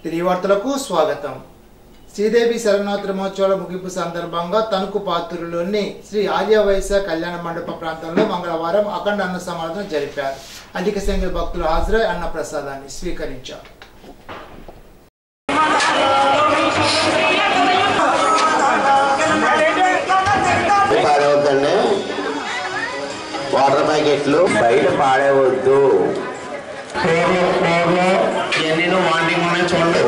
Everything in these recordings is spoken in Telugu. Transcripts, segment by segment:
తిరిగి వార్తలకు స్వాగతం. శ్రీదేవి శరణవరాత్రి మహోత్సవాల ముగింపు సందర్భంగా తణుకు పాతూరులోని శ్రీ ఆర్యవైశ్య కళ్యాణ మండప ప్రాంతంలో మంగళవారం అఖండ అన్న సమారాధన జరిపారు. అధిక సంఖ్యలో భక్తులు హాజరై అన్న ప్రసాదాన్ని స్వీకరించారు. వాటర్ ప్యాకెట్లు బయట పాడేవద్దు. నేను వాటింగ్ ఉన్నాయి చూడండి.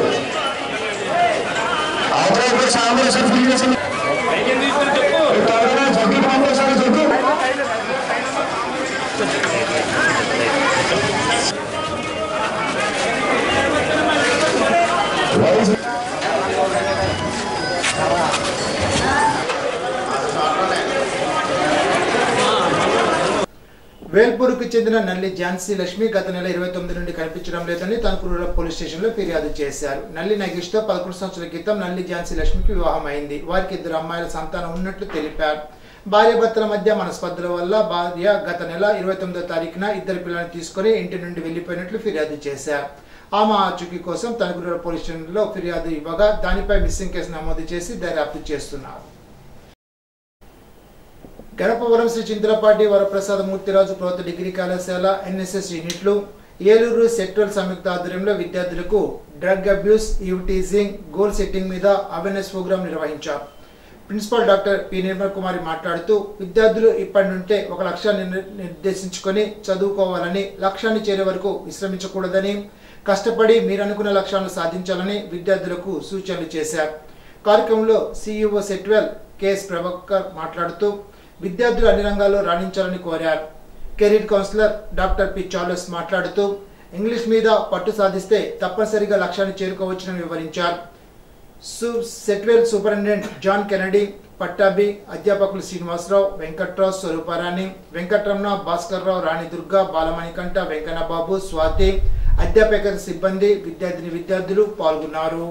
వేల్పూరుకు చెందిన నల్లి ఝాన్సీ లక్ష్మి గత నెల 29 నుండి కనిపించడం లేదని తణుకు రూరల్ పోలీస్ స్టేషన్లో ఫిర్యాదు చేశారు. నల్లి నగేష్తో 11 సంవత్సరాల క్రితం నల్లి ఝాన్సీ లక్ష్మికి వివాహం అయింది. వారికి 2 అమ్మాయిల సంతానం ఉన్నట్లు తెలిపారు. భార్యాభర్తల మధ్య మనస్పర్ధల వల్ల భార్య గత నెల 29వ తారీఖున 2 పిల్లలను తీసుకుని ఇంటి నుండి వెళ్లిపోయినట్లు ఫిర్యాదు చేశారు. ఆమె ఆచూకీ కోసం తణుకు రూరల్ పోలీస్ స్టేషన్లో ఫిర్యాదు ఇవ్వగా దానిపై మిస్సింగ్ కేసు నమోదు చేసి దర్యాప్తు చేస్తున్నారు. గణపవరం శ్రీ చింతలపాటి వరప్రసాద మూర్తిరాజు ప్రభుత్వ డిగ్రీ కళాశాల ఎన్ఎస్ఎస్ యూనిట్లు ఏలూరు సెక్టరల్ సంయుక్త ఆధ్వర్యంలో విద్యార్థులకు drug abuse, eve teasing, goal setting మీద అవేర్నెస్ ప్రోగ్రాం నిర్వహించారు. Principal doctor P Nirmal Kumari మాట్లాడుతూ విద్యార్థులు ఇప్పటి నుండే ఒక లక్ష్యాన్ని నిర్దేశించుకొని చదువుకోవాలని, లక్ష్యాన్ని చేరే వరకు విశ్రమించకూడదని, కష్టపడి మీరనుకున్న లక్ష్యాలను సాధించాలని విద్యార్థులకు సూచనలు చేశారు. కార్యక్రమంలో సిఇఓ సెట్వెల్ కెఎస్ ప్రభాకర్ మాట్లాడుతూ విద్యార్థులు అన్ని రంగాల్లో రాణించాలని కోరారు. Career counsellor doctor P Charles మాట్లాడుతూ ఇంగ్లీష్ మీద పట్టు సాధిస్తే తప్పనిసరిగా లక్ష్యాన్ని చేరుకోవచ్చని వివరించారు. Setwel superintendent John Kennedy, Pattabhi, అధ్యాపకులు శ్రీనివాసరావు, వెంకట్రావు, స్వరూపారాణి, వెంకటరమణ, భాస్కర్ రావు, రాణి దుర్గా, బాలమణికంఠ, వెంకన్నబాబు, స్వాతి, అధ్యాపక సిబ్బంది, విద్యార్థులు పాల్గొన్నారు.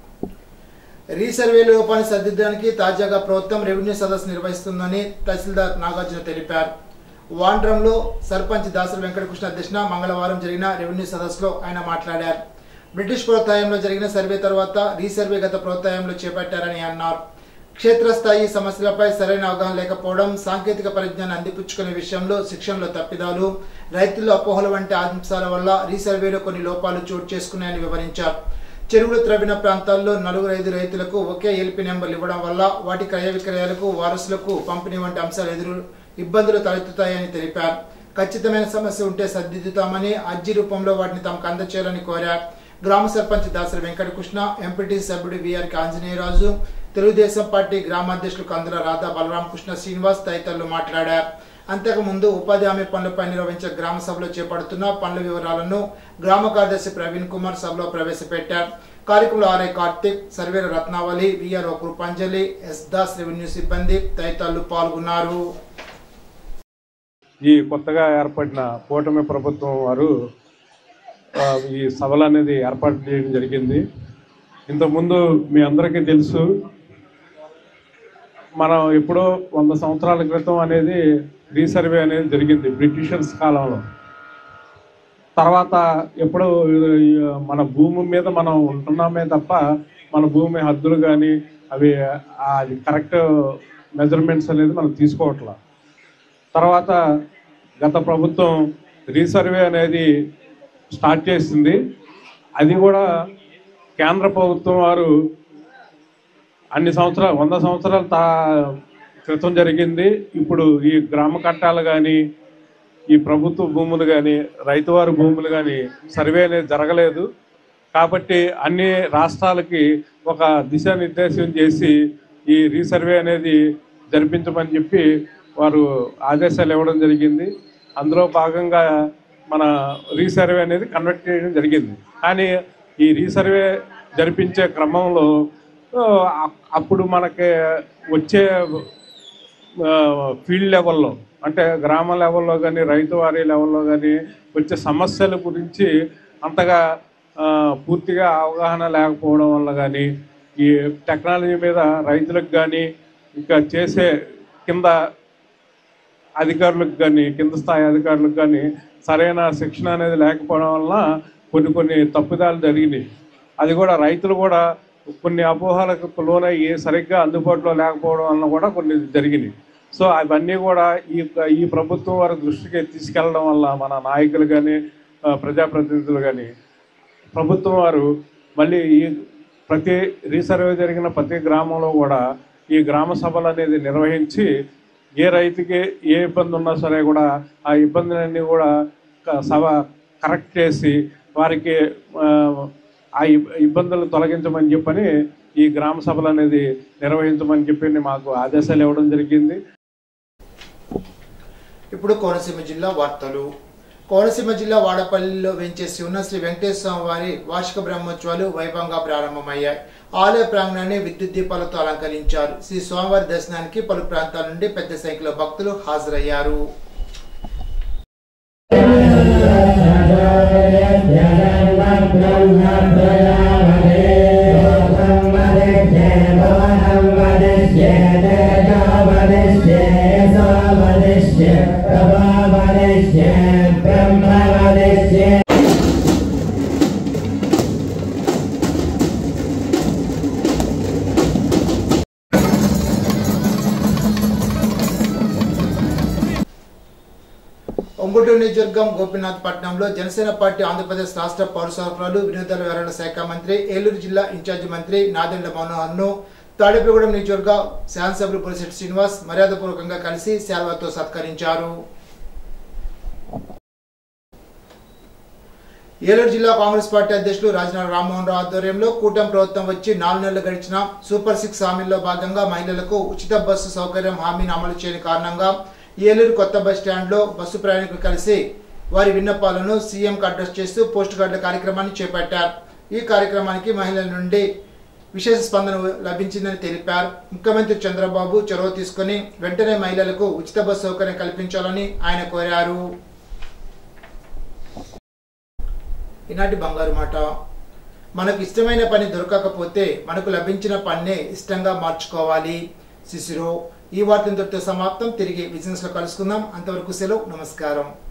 రీసర్వే లోపాన్ని సరిదిద్దడానికి తాజాగా ప్రభుత్వం రెవెన్యూ సదస్సు నిర్వహిస్తుందని తహసీల్దార్ నాగార్జున తెలిపారు. వాండ్రంలో సర్పంచ్ దాసరి వెంకటకృష్ణ అధ్యక్షన మంగళవారం జరిగిన రెవెన్యూ సదస్సులో ఆయన మాట్లాడారు. బ్రిటిష్ ప్రభుత్వంలో జరిగిన సర్వే తర్వాత రీసర్వే గత ప్రభుత్వంలో చేపట్టారని అన్నారు. క్షేత్రస్థాయి సమస్యలపై సరైన అవగాహన లేకపోవడం, సాంకేతిక పరిజ్ఞానం అందిపుచ్చుకునే విషయంలో శిక్షణలో తప్పిదాలు, రైతుల్లో అపోహల వంటి అంశాల వల్ల రీసర్వేలో కొన్ని లోపాలు చోటు చేసుకున్నాయని వివరించారు. చెరువులు త్రవ్విన ప్రాంతాల్లో 4-5 రైతులకు ఒకే ఎల్పీ నెంబర్లు ఇవ్వడం వల్ల వాటి క్రయ విక్రయాలకు, వారసులకు పంపిణీ వంటి అంశాలు ఇబ్బందులు తలెత్తుతాయని తెలిపారు. ఖచ్చితమైన సమస్య ఉంటే సరిదిద్దుతామని, అర్జీ రూపంలో వాటిని తమకు అందచేయాలని కోరారు. గ్రామ సర్పంచ్ దాసరి వెంకటకృష్ణ, ఎంపీటీ సభ్యుడు విఆర్ ఆంజనేయరాజు, తెలుగుదేశం పార్టీ గ్రామాధ్యక్షులు కందుల రాధా, బలరామకృష్ణ, శ్రీనివాస్ తదితరులు మాట్లాడారు. అంతకుముందు ఉపాధి హామీ పనులపై నిర్వహించే గ్రామ సభలో చేపడుతున్న పనుల వివరాలను గ్రామ కార్యదర్శి ప్రవీణ్ కుమార్ సభలో ప్రవేశపెట్టారు. కార్యక్రమంలో RI Karthik, Sarvela Ratnavali, VRO Krupanjali, S Das, revenue సిబ్బంది తదితరులు పాల్గొన్నారు. ఈ కొత్తగా ఏర్పడిన కూటమి ప్రభుత్వం వారు ఈ సభలు అనేది ఏర్పాటు చేయడం జరిగింది. ఇంతకుముందు మీ అందరికీ తెలుసు, మనం ఎప్పుడో 100 సంవత్సరాల క్రితం అనేది రీసర్వే అనేది జరిగింది బ్రిటిషర్స్ కాలంలో. తర్వాత ఎప్పుడో మన భూమి మీద మనం ఉంటున్నామే తప్ప మన భూమి హద్దులు కానీ అవి అది కరెక్ట్ మెజర్మెంట్స్ అనేది మనం తీసుకోవట్లా. తర్వాత గత ప్రభుత్వం రీసర్వే అనేది స్టార్ట్ చేసింది. అది కూడా కేంద్ర ప్రభుత్వం వారు అన్ని సంవత్సరాలు 100 సంవత్సరాల క్రితం జరిగింది. ఇప్పుడు ఈ గ్రామ కట్టాలు కానీ, ఈ ప్రభుత్వ భూములు కానీ, రైతువారి భూములు కానీ సర్వే అనేది జరగలేదు. కాబట్టి అన్ని రాష్ట్రాలకి ఒక దిశానిర్దేశం చేసి ఈ రీసర్వే అనేది జరిపించమని చెప్పి వారు ఆదేశాలు ఇవ్వడం జరిగింది. అందులో భాగంగా మన రీసర్వే అనేది కండక్ట్ చేయడం జరిగింది. కానీ ఈ రీసర్వే జరిపించే క్రమంలో అప్పుడు మనకి వచ్చే ఫీల్డ్ లెవెల్లో, అంటే గ్రామ లెవెల్లో కానీ, రైతువారీ లెవెల్లో కానీ వచ్చే సమస్యల గురించి అంతగా పూర్తిగా అవగాహన లేకపోవడం వల్ల కానీ, ఈ టెక్నాలజీ మీద రైతులకు కానీ, ఇంకా చేసే కింద అధికారులకు కానీ, కింద స్థాయి అధికారులకు కానీ సరైన శిక్షణ అనేది లేకపోవడం వల్ల కొన్ని తప్పిదాలు జరిగినాయి. అది కూడా రైతులు కూడా కొన్ని అపోహలకు లోనయ్యి సరిగ్గా అందుబాటులో లేకపోవడం వలన కూడా కొన్ని జరిగినాయి. సో అవన్నీ కూడా ఈ ప్రభుత్వం వారి దృష్టికి తీసుకెళ్లడం వల్ల మన నాయకులు కానీ ప్రజాప్రతినిధులు కానీ ప్రభుత్వం వారు మళ్ళీ ప్రతి రీసర్వే జరిగిన ప్రతి గ్రామంలో కూడా ఈ గ్రామ సభలు అనేది నిర్వహించి ఏ రైతుకి ఏ ఇబ్బంది ఉన్నా సరే కూడా ఆ ఇబ్బందులన్నీ కూడా సభ కరెక్ట్ చేసి వారికి ఆ ఇబ్బందులు తొలగించమని చెప్పని ఈ గ్రామ సభలు అనేది నిర్వహించమని చెప్పి మాకు ఆదేశాలు ఇవ్వడం జరిగింది. ఇప్పుడు కోనసీమ జిల్లా వార్తలు. కోనసీమ జిల్లా వాడపల్లిలో వెంచేసి ఉన్న శ్రీ వెంకటేశ్వర స్వామి వారి వార్షిక బ్రహ్మోత్సవాలు వైభవంగా ప్రారంభమయ్యాయి. ఆలయ ప్రాంగణాన్ని విద్యుత్ దీపాలతో అలంకరించారు. శ్రీ స్వామివారి దర్శనానికి పలు ప్రాంతాల నుండి పెద్ద సంఖ్యలో భక్తులు హాజరయ్యారు. ఒంగుటూరు నియోజకవర్గం గోపీనాథ్ పట్నంలో జనసేన పార్టీ ఆంధ్రప్రదేశ్ రాష్ట్ర పౌర సరఫరాలు వినోదాల వ్యవహారాల శాఖ మంత్రి, ఏలూరు జిల్లా ఇన్ఛార్జి మంత్రి నాదెండ్ల మనోహర్ ను తాడేపల్లిగూడెం నియోజకవర్గ శాసనసభ్యులు పులిశెట్టి శ్రీనివాస్ మర్యాదపూర్వకంగా కలిసి శాల్వాతో సత్కరించారు. ఏలూరు జిల్లా కాంగ్రెస్ పార్టీ అధ్యక్షులు రాజనాథ్ రామ్మోహన్ రావు ఆధ్వర్యంలో కూటమి ప్రభుత్వం వచ్చి 4 నెలలు గడిచిన సూపర్ 6 హామీల్లో భాగంగా మహిళలకు ఉచిత బస్సు సౌకర్యం హామీని అమలు చేయని కారణంగా ఏలూరు కొత్త బస్ స్టాండ్ లో బస్సు ప్రయాణికులు కలిసి వారి విన్నపాలను సీఎంకు అడ్రస్ చేస్తూ పోస్ట్ కార్డుల కార్యక్రమాన్ని చేపట్టారు. ఈ కార్యక్రమానికి మహిళల నుండి విశేష స్పందన లభించిందని తెలిపారు. ముఖ్యమంత్రి చంద్రబాబు చొరవ తీసుకుని వెంటనే మహిళలకు ఉచిత బస్సు సౌకర్యం కల్పించాలని ఆయన కోరారు. ఈనాటి బంగారు మాట. మనకు ఇష్టమైన పని దొరకకపోతే మనకు లభించిన పన్నే ఇష్టంగా మార్చుకోవాలి. సిసిరో. ఈ వార్తలతో సమాప్తం. తిరిగి బిజినెస్ లో కలుసుకుందాం. అంతవరకు సెలవు. నమస్కారం.